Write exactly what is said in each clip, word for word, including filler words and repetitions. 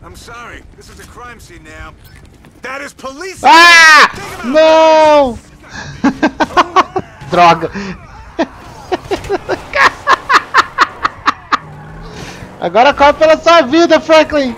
I'm sorry. This is a crime scene now. That is police. Ah! Não! Droga. Agora corre pela sua vida, Franklin.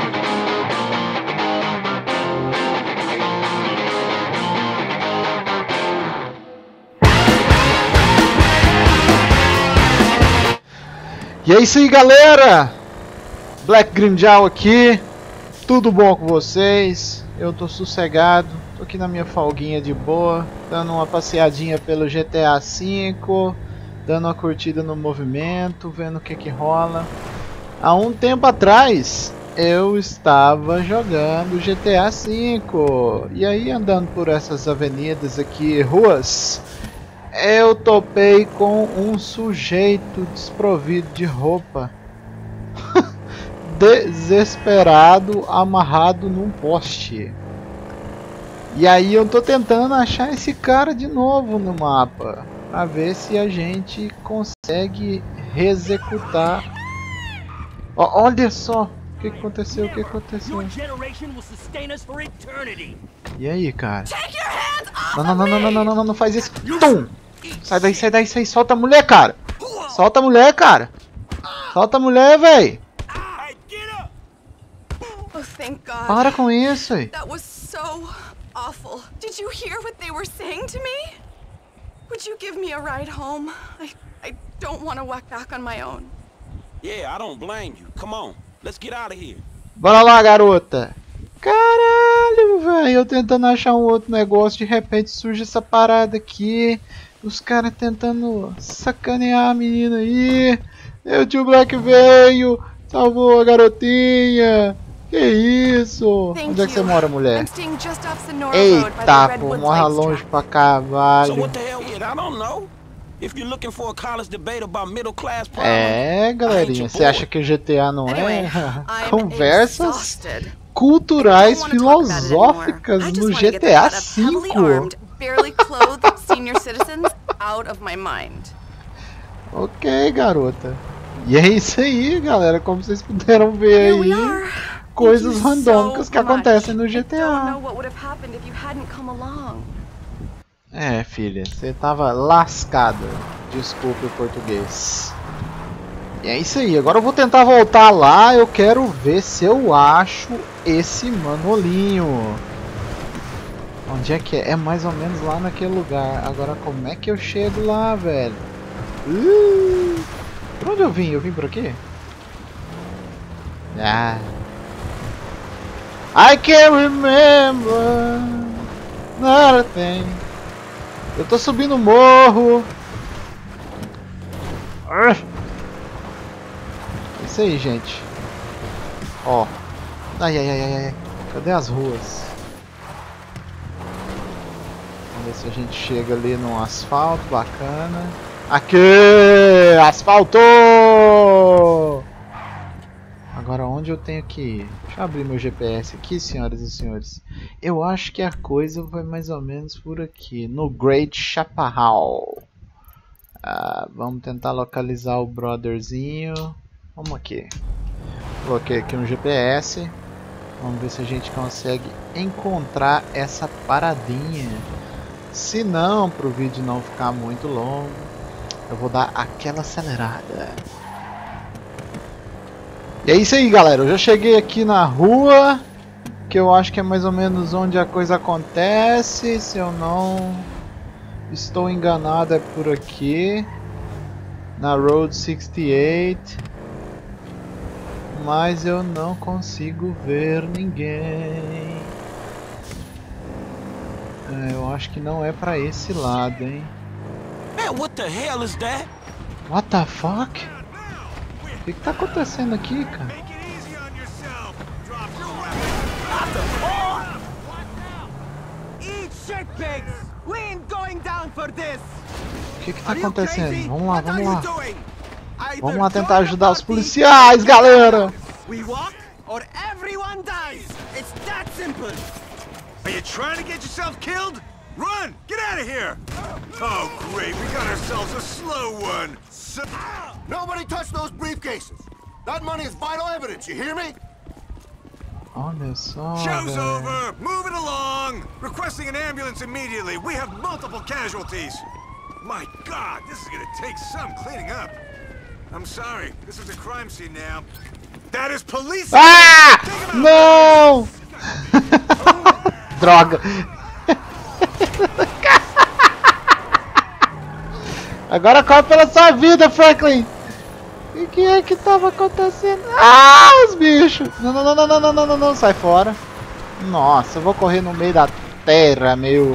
E é isso aí, galera. Black Grinjal aqui. Tudo bom com vocês? Eu tô sossegado. Tô aqui na minha folguinha de boa, dando uma passeadinha pelo G T A cinco, dando uma curtida no movimento, vendo o que que rola. Há um tempo atrás eu estava jogando G T A cinco e aí andando por essas avenidas aqui, ruas, eu topei com um sujeito desprovido de roupa, desesperado, amarrado num poste. E aí eu tô tentando achar esse cara de novo no mapa, pra ver se a gente consegue executar. Oh, olha só o que, que aconteceu, o que, que aconteceu. E aí, cara? Não, não, não, não, não, não, não, não faz isso. Tum! Sai daí, sai daí, sai, solta a mulher, cara. Solta a mulher, cara. Solta a mulher, véi. Para com isso, aí. Awful. Did you hear what they were saying to me? Would you give me a ride home? I I don't want to walk back on my own. Yeah, I don't blame you. Come on, let's get out of here. Bora lá, garota. Caralho, velho, eu tentando achar um outro negócio, de repente surge essa parada aqui. Os caras tentando sacanear a menina aí. Meu tio Black veio, salvou a garotinha. Que isso? Thank Onde é que você you. mora, mulher? I'm staying just off Sonora Road by the Eita, pô, Redwoods morra Lakes longe track. pra caralho. So what the hell? I don't know. If you're looking for a college debate about middle class problems, É, galerinha, você acha que o G T A não Anyway, é? I'm Conversas exhausted. culturais, I don't wanna talk about it filosóficas anymore. I just no wanna get G the T A cut of heavily cinco. armed, barely clothed senior citizens out of my mind. Ok, garota. E é isso aí, galera. Como vocês puderam ver Here we aí, are. coisas Thank you randômicas so que acontecem no much. G I T don't A. know what would have happened if you hadn't come along. É, filha, você tava lascada. Desculpe o português. E é isso aí. Agora eu vou tentar voltar lá. Eu quero ver se eu acho esse manolinho. Onde é que é? É mais ou menos lá naquele lugar. Agora como é que eu chego lá, velho? Uh, por onde eu vim? Eu vim por aqui? Ah. I can't remember nothing. Eu tô subindo o morro. Ah. Isso aí, gente. Ó. Ai, ai, ai, ai, ai. Cadê as ruas? Vamos ver se a gente chega ali no asfalto, bacana. Aqui! Asfalto! Agora onde eu tenho que ir? Deixa eu abrir meu G P S aqui, senhoras e senhores. Eu acho que a coisa vai mais ou menos por aqui, no Great Chaparral. Ah, vamos tentar localizar o brotherzinho. Vamos aqui. Coloquei aqui um G P S. Vamos ver se a gente consegue encontrar essa paradinha. Se não, para o vídeo não ficar muito longo, eu vou dar aquela acelerada. E é isso aí, galera. Eu já cheguei aqui na rua, que eu acho que é mais ou menos onde a coisa acontece. Se eu não estou enganado, é por aqui, na Road sessenta e oito. Mas eu não consigo ver ninguém. É, eu acho que não é pra esse lado, hein? man, what the hell is that? What the fuck? O que que tá acontecendo aqui, cara? O que que tá acontecendo? Vamos lá, vamos lá. Vamos lá tentar ajudar os policiais, galera! Are you trying to get yourself killed? Run! Get out of here! Oh, great. We got ourselves a slow one. So Nobody touch those briefcases. That money is vital evidence, you hear me? Olha só, Show's velho. over! Move it along! Requesting an ambulance immediately! We have multiple casualties! My God, this is gonna take some cleaning up! I'm sorry, this is a crime scene now. That is police! Ah! Take him out. Não! Droga! Agora corre pela sua vida, Franklin! O que é que tava acontecendo? Ah, os bichos! Não, não, não, não, não, não, não, não, sai fora! Nossa, eu vou correr no meio da terra, meu.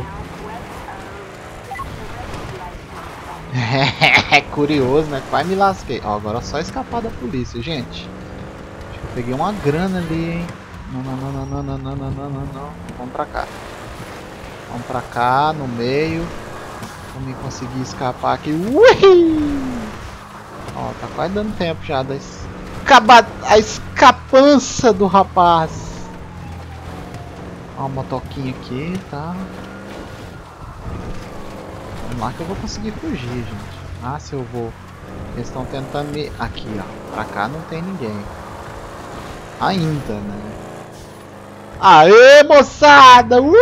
É curioso, né? Quase me lasquei. Ó, agora é só escapar da polícia, gente. Acho que eu peguei uma grana ali, hein? Não, não, não, não, não, não, não, não, não, não, não. Vamos pra cá. Vamos pra cá, no meio. Vamos conseguir escapar aqui. Ui! Ó, tá quase dando tempo já da escaba... a escapança do rapaz. Ó, uma motoquinha aqui, tá? Vamos lá que eu vou conseguir fugir, gente. Ah, se eu vou. Eles estão tentando me... Aqui, ó. Pra cá não tem ninguém. Ainda, né? Aê, moçada! Uhul!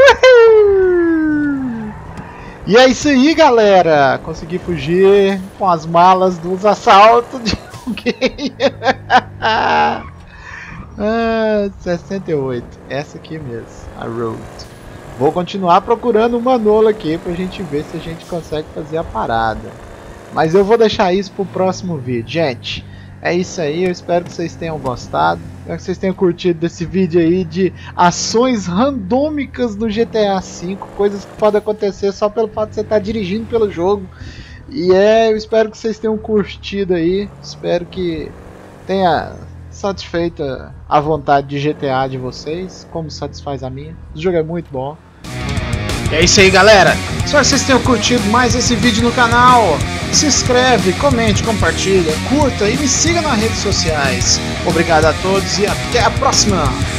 E é isso aí, galera. Consegui fugir com as malas dos assaltos de alguém. Ah, sessenta e oito. Essa aqui mesmo. A Road. Vou continuar procurando o Manolo aqui pra gente ver se a gente consegue fazer a parada. Mas eu vou deixar isso pro próximo vídeo. Gente, é isso aí. Eu espero que vocês tenham gostado. Espero que vocês tenham curtido desse vídeo aí de ações randômicas no G T A cinco. Coisas que podem acontecer só pelo fato de você estar dirigindo pelo jogo. E é, eu espero que vocês tenham curtido aí. Espero que tenha satisfeito a vontade de G T A de vocês, como satisfaz a minha. O jogo é muito bom. E é isso aí, galera. Espero que vocês tenham curtido mais esse vídeo no canal. Se inscreve, comente, compartilha, curta e me siga nas redes sociais. Obrigado a todos e até a próxima!